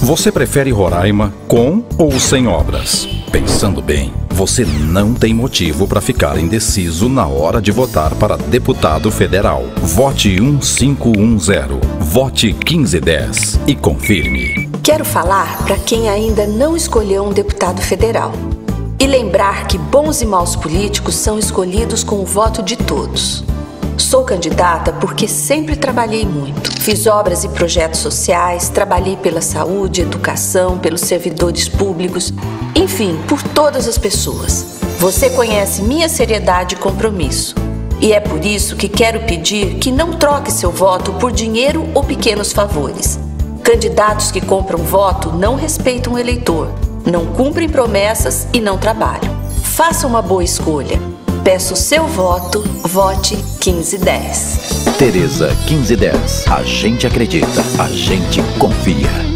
Você prefere Roraima com ou sem obras? Pensando bem, você não tem motivo para ficar indeciso na hora de votar para deputado federal. Vote 1510, vote 1510 e confirme. Quero falar para quem ainda não escolheu um deputado federal. E lembrar que bons e maus políticos são escolhidos com o voto de todos. Sou candidata porque sempre trabalhei muito. Fiz obras e projetos sociais, trabalhei pela saúde, educação, pelos servidores públicos, enfim, por todas as pessoas. Você conhece minha seriedade e compromisso. E é por isso que quero pedir que não troque seu voto por dinheiro ou pequenos favores. Candidatos que compram voto não respeitam o eleitor, não cumprem promessas e não trabalham. Faça uma boa escolha. Peço seu voto, vote 1510. Tereza 1510. A gente acredita, a gente confia.